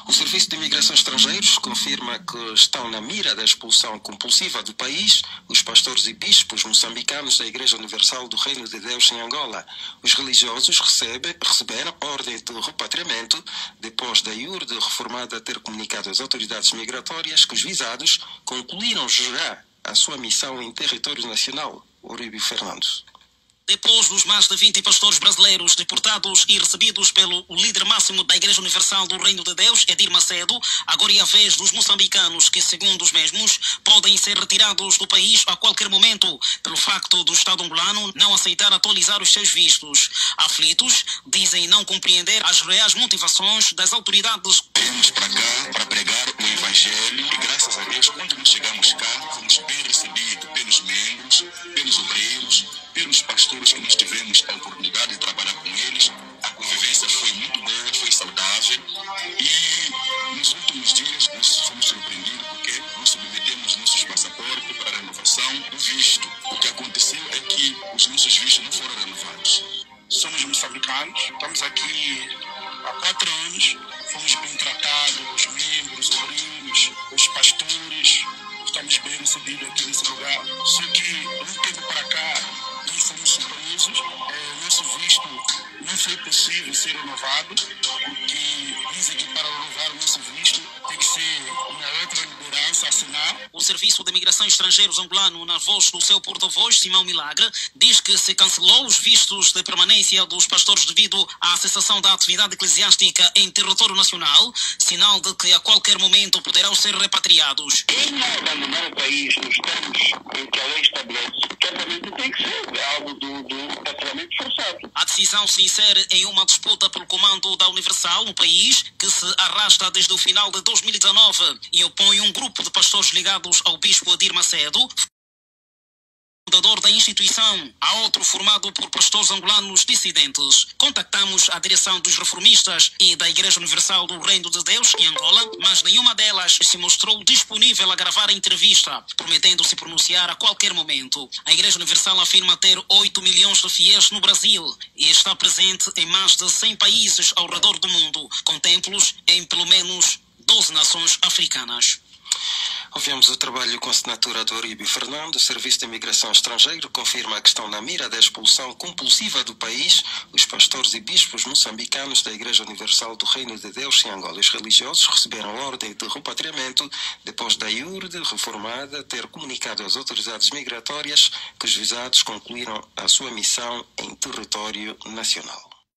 O Serviço de Imigração Estrangeiros confirma que estão na mira da expulsão compulsiva do país os pastores e bispos moçambicanos da Igreja Universal do Reino de Deus em Angola. Os religiosos receberam ordem de repatriamento depois da IURD reformada ter comunicado às autoridades migratórias que os visados concluíram já a sua missão em território nacional. Uribe Fernando. Depois dos mais de 20 pastores brasileiros deportados e recebidos pelo líder máximo da Igreja Universal do Reino de Deus, Edir Macedo, agora é a vez dos moçambicanos que, segundo os mesmos, podem ser retirados do país a qualquer momento pelo facto do Estado angolano não aceitar atualizar os seus vistos. Aflitos, dizem não compreender as reais motivações das autoridades. Viemos para cá para pregar o Evangelho e, graças a Deus, quando nós chegamos cá, fomos bem recebidos pelos membros, pelos obreiros, pelos pastores que nós tivemos a oportunidade de trabalhar com eles. A convivência foi muito boa, foi saudável e nos últimos dias nós fomos surpreendidos porque nós submetemos nossos passaportes para a renovação do visto. O que aconteceu é que os nossos vistos não foram renovados. Somos moçambicanos, estamos aqui há 4 anos, fomos bem tratados, os membros, os obreiros, os pastores, estamos bem recebidos aqui nesse lugar. Só que de um tempo para cá, nós fomos surpresos, nosso visto não foi possível ser renovado, porque dizem que para renovar o nosso visto tem que ser uma outra liderança assinar. O Serviço de Imigração Estrangeiros angolano, na voz do seu porta-voz, Simão Milagre, diz que se cancelou os vistos de permanência dos pastores devido à cessação da atividade eclesiástica em território nacional, sinal de que a qualquer momento poderão ser repatriados. Quem não abandonar o país nos termos que a lei estabelece, certamente tem que ser algo do repatriamento forçado. A decisão se insere em uma disputa pelo comando da Universal no país, que se arrasta desde o final de 2019 e opõe um grupo de pastores ligados ao bispo Edir Macedo, fundador da instituição, a outro formado por pastores angolanos dissidentes. Contactamos a direção dos reformistas e da Igreja Universal do Reino de Deus em Angola, mas nenhuma delas se mostrou disponível a gravar a entrevista, prometendo se pronunciar a qualquer momento. A Igreja Universal afirma ter 8 milhões de fiéis no Brasil e está presente em mais de 100 países ao redor do mundo, com templos em pelo menos 12 nações africanas. Ouvimos o trabalho com assinatura do Uribe Fernando. O Serviço de Imigração Estrangeiro confirma que estão na mira da expulsão compulsiva do país os pastores e bispos moçambicanos da Igreja Universal do Reino de Deus em Angola. Os religiosos receberam ordem de repatriamento depois da IURD reformada ter comunicado às autoridades migratórias que os visados concluíram a sua missão em território nacional.